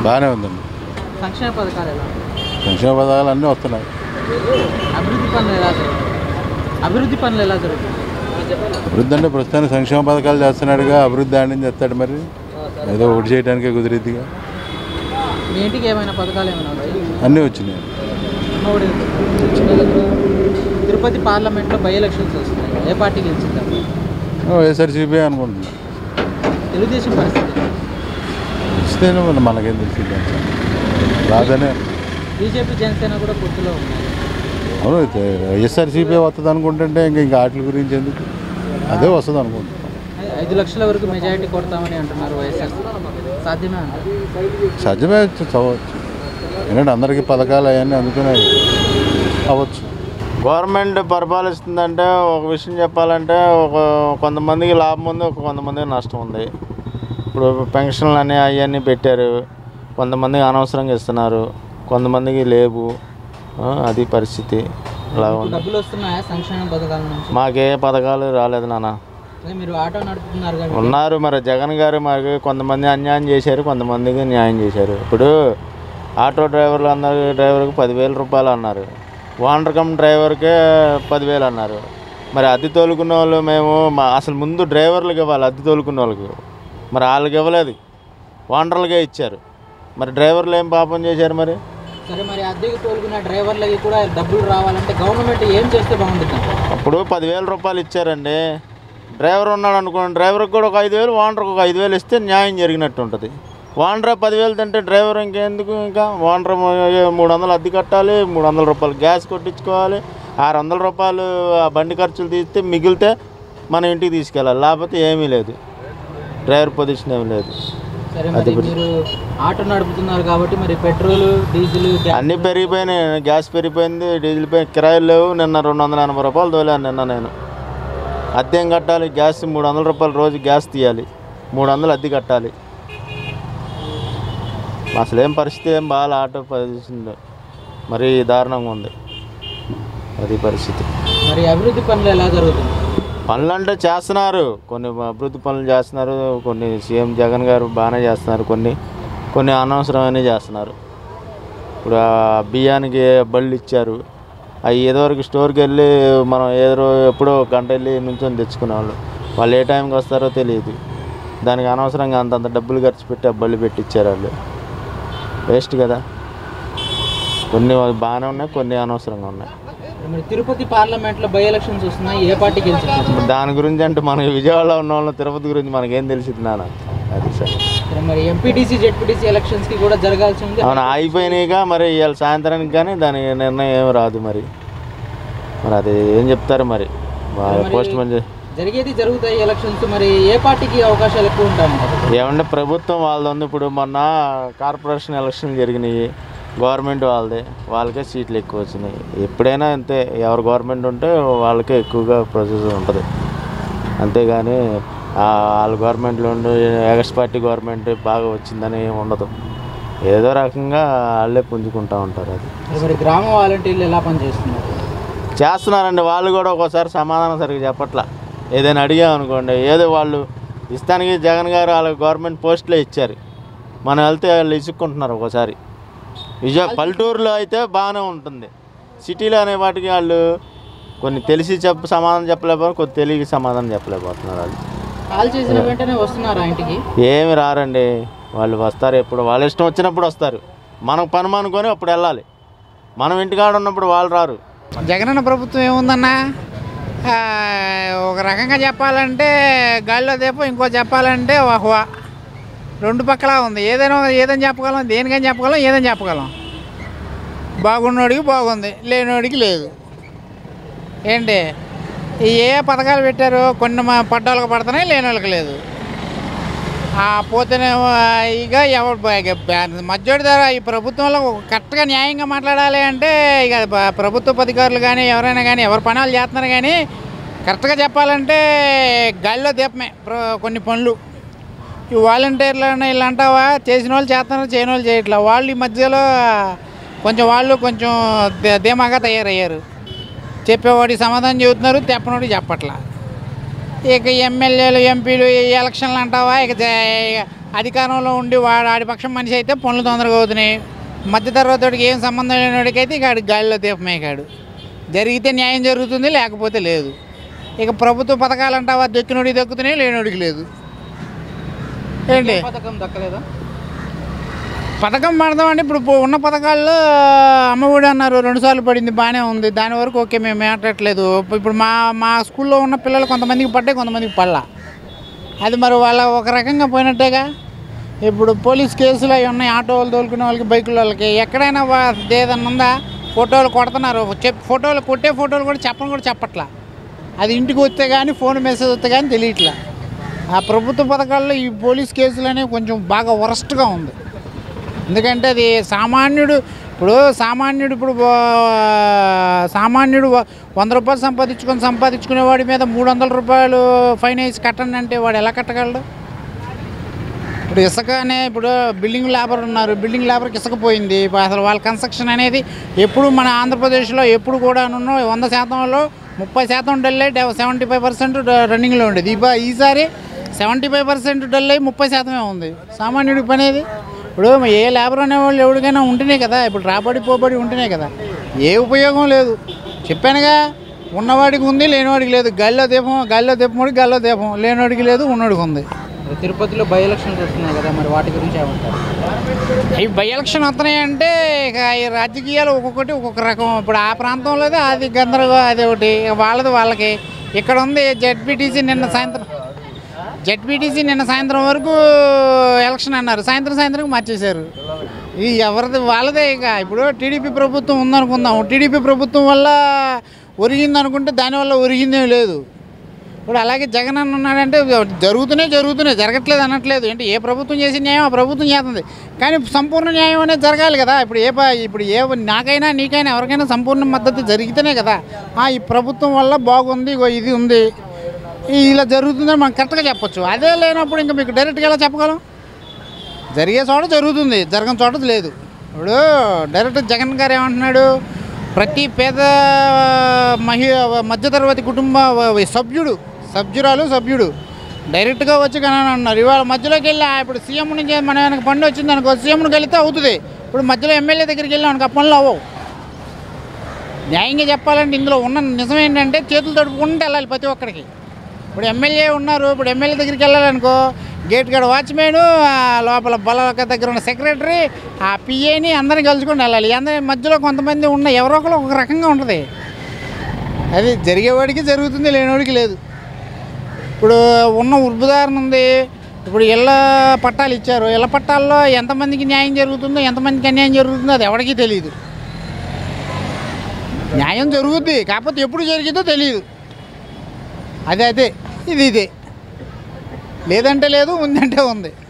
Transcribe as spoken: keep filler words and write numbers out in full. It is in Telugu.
బాగానే ఉందండి. సంక్షేమ పథకాలు ఎలా సంక్షేమ పథకాలు అన్నీ వస్తున్నాయి. అభివృద్ధి పనులు ఎలా జరుగుతాయి అభివృద్ధి పనులు ఎలా జరుగుతాయి అభివృద్ధి అంటే ప్రస్తుతానికి సంక్షేమ పథకాలు చేస్తున్నాడుగా, అభివృద్ధి ఆడి నుంచి చేస్తాడు. మరి ఏదో ఒకటి చేయడానికే కుదిరిద్దిగా. మీ ఇంటికి ఏమైనా పథకాలు ఏమైనా వచ్చాయి? అన్నీ వచ్చినాయి. తిరుపతి పార్లమెంట్లో బై ఎలక్షన్స్ వస్తున్నాయి, ఏ పార్టీ గెలిచిందా? వైఎస్ఆర్సీపీ అనుకుంటున్నా. తెలుగుదేశం పరిస్థితి ఇస్తేనే మనకేం తెలిసింది రాదనే. బీజేపీ జనసేన కూడా పొత్తులో ఉన్నాయి. అవును, వైఎస్ఆర్సీపీ వస్తుంది అనుకుంటుంటే ఇంకా ఇంకా వాటి గురించి ఎందుకు, అదే వస్తుంది అనుకుంటున్నాను. ఐదు లక్షల వరకు మెజారిటీ కొడతామని అంటున్నారు వైఎస్ఆర్. సాధ్యమే అంటారు? సాధ్యమే చదవచ్చు, ఎందుకంటే అందరికీ పథకాలు అవన్నీ అందుకున్నాయి అవ్వచ్చు. గవర్నమెంట్ పరిపాలిస్తుందంటే ఒక విషయం చెప్పాలంటే ఒక కొంతమందికి లాభం ఉంది, ఒక కొంతమందికి నష్టం ఉంది. ఇప్పుడు పెన్షన్లు అన్నీ అవన్నీ పెట్టారు, కొంతమందికి అనవసరంగా ఇస్తున్నారు, కొంతమందికి లేవు. అది పరిస్థితి. డబ్బులు వస్తున్నాయా సంక్షేమ పథకాల నుంచి? మాకే పథకాలు రాలేదు నాన్న. మీరు ఆటో నడుపుతున్నారు కదా? ఉన్నారు. మరి జగన్ గారు మాకు కొంతమంది అన్యాయం చేశారు, కొంతమందికి న్యాయం చేశారు. ఇప్పుడు ఆటో డ్రైవర్లు అందరు డ్రైవర్కి పదివేల రూపాయలు అన్నారు, ఓనర్ కమ్ డ్రైవర్కే పదివేలు అన్నారు. మరి అద్దె తోలుకున్న వాళ్ళు మేము మా అసలు ముందు డ్రైవర్లకు ఇవ్వాలి, అద్దె తోలుకున్న వాళ్ళకి. మరి వాళ్ళకి ఇవ్వలేదు, ఓనర్లకే ఇచ్చారు. మరి డ్రైవర్లు ఏం పాపం చేశారు మరి? సరే, మరి అద్దెకి తోలుకున్న డ్రైవర్లకి కూడా డబ్బులు రావాలంటే గవర్నమెంట్ ఏం చేస్తే బాగుంటుంది? అప్పుడు పదివేల రూపాయలు ఇచ్చారండి. డ్రైవర్ ఉన్నాడు అనుకోండి, డ్రైవర్కి కూడా ఒక ఐదు వేలు, ఓనర్కి ఒక ఐదు వేలు ఇస్తే న్యాయం జరిగినట్టు ఉంటుంది. ఓనర్ పదివేలు తింటే డ్రైవర్ ఇంకెందుకు? ఇంకా ఓనర్ మూడు వందలు అద్దె కట్టాలి, మూడు వందల రూపాయలు గ్యాస్ కొట్టించుకోవాలి, ఆరు వందల రూపాయలు ఆ బండి ఖర్చులు తీస్తే మిగిలితే మన ఇంటికి తీసుకెళ్ళాలి, లేకపోతే ఏమీ లేదు, డ్రైవర్ పొజిషన్ ఏమీ లేదు. అది మీరు ఆటో నడుపుతున్నారు కాబట్టి మరి పెట్రోల్ డీజిల్ అన్నీ పెరిగిపోయినాయి. గ్యాస్ పెరిగిపోయింది, డీజిల్ పై కిరాయిలు లేవు. నిన్న రెండు వందల ఎనభై రూపాయలు తోలాను నిన్న నేను. అద్దె ఏం కట్టాలి? గ్యాస్ మూడు వందల రూపాయలు రోజు గ్యాస్ తీయాలి, మూడు వందలు అద్దె కట్టాలి. అసలు ఏం పరిస్థితి ఏం బాగా ఆటో పరిస్థితి మరీ దారుణంగా ఉంది. అది పరిస్థితి. మరి అభివృద్ధి పనులు ఎలా జరుగుతుంది? పనులు అంటే చేస్తున్నారు, కొన్ని అభివృద్ధి పనులు చేస్తున్నారు, కొన్ని సీఎం జగన్ గారు బాగానే చేస్తున్నారు, కొన్ని కొన్ని అనవసరమైన చేస్తున్నారు. ఇప్పుడు బియ్యానికి బళ్ళు ఇచ్చారు, అవి ఏదోవరకు స్టోర్కి వెళ్ళి మనం ఏదో ఎప్పుడో గంట వెళ్ళి నుంచొని తెచ్చుకునేవాళ్ళు. వాళ్ళు ఏ టైంకి వస్తారో తెలియదు, దానికి అనవసరంగా అంతంత డబ్బులు ఖర్చు పెట్టి ఆ బళ్ళు పెట్టించారు. వాళ్ళు వేస్ట్ కదా. కొన్ని బాగానే ఉన్నాయి, కొన్ని అనవసరంగా ఉన్నాయి. మరి తిరుపతి పార్లమెంట్లో బై ఎలక్షన్స్ వస్తున్నాయి, ఏ పార్టీ గెలిచింది? దాని గురించి అంటే మనకి విజయవాడలో ఉన్న వాళ్ళు తిరుపతి గురించి మనకేం తెలిసింది నాన్న. అది సార్. మరి ఎంపీటీసీ జెడ్పీటీసీ ఎలక్షన్స్కి కూడా జరగాల్సి ఉంది. అవును, అయిపోయినాయిగా. మరి ఇవాళ సాయంత్రానికి కానీ దాని నిర్ణయం ఏమి రాదు. మరి మరి అది ఏం చెప్తారు మరి పోస్ట్ మంచి జరిగేది జరుగుతాయి ఎలక్షన్స్. మరి ఏ పార్టీకి అవకాశాలు ఎక్కువ ఉంటాయంటారు? ఏమంటే ప్రభుత్వం వాళ్ళది ఉంది. ఇప్పుడు మొన్న కార్పొరేషన్ ఎలక్షన్లు జరిగినాయి, గవర్నమెంట్ వాళ్ళదే, వాళ్ళకే సీట్లు ఎక్కువ వచ్చినాయి. ఎప్పుడైనా అంతే, ఎవరు గవర్నమెంట్ ఉంటే వాళ్ళకే ఎక్కువగా ప్రొసెస్ ఉంటుంది. అంతేగాని వాళ్ళ గవర్నమెంట్లో ఉండి ఎగస్ పార్టీ గవర్నమెంట్ బాగా వచ్చిందని ఉండదు. ఏదో రకంగా వాళ్ళే పుంజుకుంటూ ఉంటారు. అది మరి గ్రామ వాలంటీర్లు ఎలా పనిచేస్తున్నారు? చేస్తున్నారండి. వాళ్ళు కూడా ఒక్కోసారి సమాధానం సరిగ్గా చెప్పట్లా. ఏదైనా అడిగామనుకోండి, ఏదో వాళ్ళు ఇస్తానికి జగన్ గారు వాళ్ళకి గవర్నమెంట్ పోస్టులే ఇచ్చారు, మనం వెళ్తే వాళ్ళు ఇసుక్కుంటున్నారు. ఒక్కోసారి విజయ పల్లెటూరులో అయితే బాగానే ఉంటుంది, సిటీలో అనే వాటికి వాళ్ళు కొన్ని తెలిసి చెప్ప సమాధానం చెప్పలేకపోతే కొన్ని తెలియక సమాధానం చెప్పలేకపోతున్నారు. వాళ్ళు కాల్ చేసిన వెంటనే వస్తున్నారు ఇంటికి? ఏమి రారండి, వాళ్ళు వస్తారు ఎప్పుడు వాళ్ళ ఇష్టం వచ్చినప్పుడు వస్తారు. మనకు పని అనుకొని అప్పుడు వెళ్ళాలి, మనం ఇంటికాడ ఉన్నప్పుడు వాళ్ళు రారు. జగనన్న ప్రభుత్వం ఏముందన్నా, ఒక రకంగా చెప్పాలంటే గాలిలో దీపం, ఇంకో చెప్పాలంటే వాహ్వా, రెండు పక్కలా ఉంది. ఏదైనా ఏదని చెప్పగలం, దేనికని చెప్పగలం, ఏదని చెప్పగలం. బాగున్నోడికి బాగుంది, లేనివాడికి లేదు. ఏంటి ఏ పథకాలు పెట్టారు? కొన్ని మా పడ్డాలకు పడుతున్నాయి, లేని వాళ్ళకి లేదు. పోతేనే ఇక ఎవరు మధ్యడి ధర ఈ ప్రభుత్వంలో కరెక్ట్గా న్యాయంగా మాట్లాడాలి అంటే ఇక ప్రభుత్వ అధికారులు కానీ ఎవరైనా కానీ ఎవరు పనులు చేస్తున్నారు. కానీ కరెక్ట్గా చెప్పాలంటే గాలిలో దీపమే కొన్ని పనులు. ఈ వాలంటీర్లు వీళ్ళు అంటావా, చేసిన వాళ్ళు చేస్తున్నారు, చేయని వాళ్ళు చేయట్లా. వాళ్ళు ఈ మధ్యలో కొంచెం వాళ్ళు కొంచెం ధీమాగా తయారయ్యారు. చెప్పేవాడికి సమాధానం చెబుతున్నారు, తెప్పనోడికి చెప్పట్లా. ఇక ఎమ్మెల్యేలు ఎంపీలు ఎలక్షన్లు అంటావా, ఇక అధికారంలో ఉండి వాడు ఆడి పక్షం మనిషి అయితే పనులు తొందరగా అవుతున్నాయి. మధ్య తరగతికి ఏం సంబంధం లేనివాడికి అయితే ఇక ఆడి గాలిలో దీపమేకాడు. జరిగితే న్యాయం జరుగుతుంది, లేకపోతే లేదు. ఇక ప్రభుత్వ పథకాలు అంటావా దొక్కినోడికి దక్కుతున్నాయి, లేనోడికి లేదు. ఏంటి పథకం దక్కలేదా? పథకం పడదామంటే ఇప్పుడు ఉన్న పథకాల్లో అమ్మఒడి అన్నారు, రెండుసార్లు పడింది, బాగానే ఉంది. దాని వరకు ఓకే, మేము మాట్లాడట్లేదు. ఇప్పుడు మా మా స్కూల్లో ఉన్న పిల్లలు కొంతమందికి పడ్డాయి, కొంతమందికి పడలా. అది మరి వాళ్ళ ఒక రకంగా పోయినట్టేగా. ఇప్పుడు పోలీస్ కేసులు అవి ఉన్నాయి, ఆటో వాళ్ళు తోలుకునే వాళ్ళకి, బైకుల వాళ్ళకి. ఎక్కడైనా ఏదన్నా ఉందా? ఫోటోలు కొడుతున్నారు, చెప్ ఫోటోలు కొట్టే ఫోటోలు కూడా చెప్పని కూడా చెప్పట్లా. అది ఇంటికి వస్తే కానీ, ఫోన్ మెసేజ్ వస్తే కానీ తెలియట్లా. ఆ ప్రభుత్వ పథకాల్లో ఈ పోలీస్ కేసులు అనేవి కొంచెం బాగా వరస్ట్గా ఉంది. ఎందుకంటే అది సామాన్యుడు ఇప్పుడు సామాన్యుడు ఇప్పుడు సామాన్యుడు వంద రూపాయలు సంపాదించుకొని సంపాదించుకునేవాడి మీద మూడు వందల రూపాయలు ఫైన్ వేసి కట్టండి అంటే వాడు ఎలా కట్టగలడు? ఇప్పుడు ఇసుకనే ఇప్పుడు బిల్డింగ్ లేబర్ ఉన్నారు, బిల్డింగ్ లేబర్కి ఇసుక పోయింది. అసలు వాళ్ళ కన్స్ట్రక్షన్ అనేది ఎప్పుడు మన ఆంధ్రప్రదేశ్లో ఎప్పుడు కూడా వంద శాతంలో ముప్పై శాతం డల్ అయ్యి సెవెంటీ ఫైవ్ పర్సెంట్ రన్నింగ్లో ఉండేది. ఈ ఈసారి సెవెంటీ ఫైవ్ పర్సెంట్ డల్ అయ్యి ముప్పై శాతమే ఉంది. సామాన్యుడికి పనేది ఇప్పుడు ఏ లేబర్ అనేవాళ్ళు ఎవరికైనా ఉంటేనే కదా, ఇప్పుడు రాబడి పోబడి ఉంటేనే కదా. ఏ ఉపయోగం లేదు. చెప్పానుగా, ఉన్నవాడికి ఉంది, లేనివాడికి లేదు. గాల్లో దీపం గాల్లో దీపముడికి గాల్లో దీపం, లేనివాడికి లేదు, ఉన్నవాడికి ఉంది. తిరుపతిలో బై ఎలక్షన్స్ వస్తున్నాయి కదా, మరి వాటి గురించి ఏమంటారు? ఈ బై ఎలక్షన్ వస్తున్నాయంటే ఇక ఈ రాజకీయాలు ఒక్కొక్కటి ఒక్కొక్క రకం. ఇప్పుడు ఆ ప్రాంతంలో అది గందరగో అది ఒకటి, వాళ్ళది వాళ్ళకి. ఇక్కడ ఉంది జెడ్పీటీసీ నిన్న సాయంత్రం జెడ్పీటీసీ నిన్న సాయంత్రం వరకు ఎలక్షన్ అన్నారు, సాయంత్రం సాయంత్రం మార్చేశారు. ఈ ఎవరిది వాళ్ళదే. ఇక ఇప్పుడు టీడీపీ ప్రభుత్వం ఉందనుకుందాం, టీడీపీ ప్రభుత్వం వల్ల ఒరిగింది అనుకుంటే దానివల్ల ఒరిగిందే లేదు. ఇప్పుడు అలాగే జగన్ అన్న ఉన్నాడంటే జరుగుతూనే జరుగుతున్నాయి, జరగట్లేదు అనట్లేదు. అంటే ఏ ప్రభుత్వం చేసే న్యాయం ఆ ప్రభుత్వం చేస్తుంది, కానీ సంపూర్ణ న్యాయం అనేది జరగాలి కదా. ఇప్పుడు ఏ ఇప్పుడు ఏ నాకైనా నీకైనా ఎవరికైనా సంపూర్ణ మద్దతు జరిగితేనే కదా ఈ ప్రభుత్వం వల్ల బాగుంది, ఇది ఉంది, ఇలా జరుగుతుందని మనం కరెక్ట్గా చెప్పొచ్చు. అదే లేనప్పుడు ఇంకా మీకు డైరెక్ట్గా ఎలా చెప్పగలం? జరిగే చోట జరుగుతుంది, జరగని చోట లేదు. ఇప్పుడు డైరెక్ట్ జగన్ గారు ఏమంటున్నాడు, ప్రతి పేద మహి మధ్యతరగతి కుటుంబ సభ్యుడు సభ్యురాలు సభ్యుడు డైరెక్ట్గా వచ్చి కానీ అన్నారు. ఇవాళ మధ్యలోకి వెళ్ళి ఇప్పుడు సీఎం నుంచి మన వెనక పండు వచ్చింది అనుకో, సీఎంకి వెళితే అవుతుంది. ఇప్పుడు మధ్యలో ఎమ్మెల్యే దగ్గరికి వెళ్ళాం అనుకో, ఆ పనులు అవ్వవు. న్యాయంగా చెప్పాలంటే ఇందులో ఉన్న నిజం ఏంటంటే చేతులు తడుపుకుంటే వెళ్ళాలి ప్రతి ఒక్కరికి. ఇప్పుడు ఎమ్మెల్యే ఉన్నారు, ఇప్పుడు ఎమ్మెల్యే దగ్గరికి వెళ్ళాలనుకో, గేట్ కాడ వాచ్మెన్, లోపల బలక దగ్గర ఉన్న సెక్రటరీ, ఆ పిఏని అందరిని కలుసుకొని వెళ్ళాలి. అందరి మధ్యలో కొంతమంది ఉన్న ఎవరో ఒకరు ఒక రకంగా ఉంటుంది. అది జరిగేవాడికి జరుగుతుంది, లేనివాడికి లేదు. ఇప్పుడు ఉన్న ఉదాహరణ ఉంది, ఇప్పుడు ఇళ్ళ పట్టాలు ఇచ్చారు, ఇళ్ళ పట్టాల్లో ఎంతమందికి న్యాయం జరుగుతుందో ఎంతమందికి అన్యాయం జరుగుతుందో అది ఎవరికీ తెలియదు. న్యాయం జరుగుద్ది, కాకపోతే ఎప్పుడు జరిగిందో తెలియదు. అదే అదే ఇది ఇదే, లేదంటే లేదు, ఉందంటే ఉంది.